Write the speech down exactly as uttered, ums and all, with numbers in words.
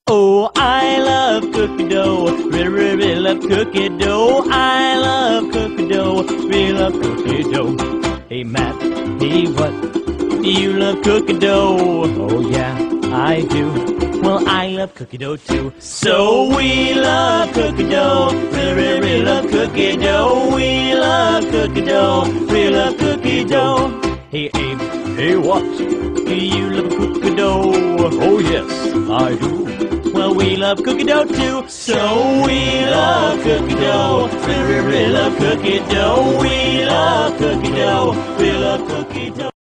Oh, I love cookie dough, really, really, really love cookie dough. I love cookie dough, really love cookie dough. Hey Matt, hey what? Do you love cookie dough? Oh yeah, I do. Well, I love cookie dough too. So we love cookie dough, really, really, really love cookie dough. We love cookie dough, really love cookie dough. Hey Abe, hey what? Do you love cookie dough? Oh yes, I do. Well, we love cookie dough too. So we love cookie dough, really, really love cookie dough. We love cookie dough, we love cookie dough.